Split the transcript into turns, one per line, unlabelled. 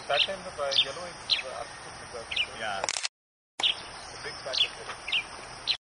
that time the yellow is absolutely perfect.
Yeah.
A big patch of yellow.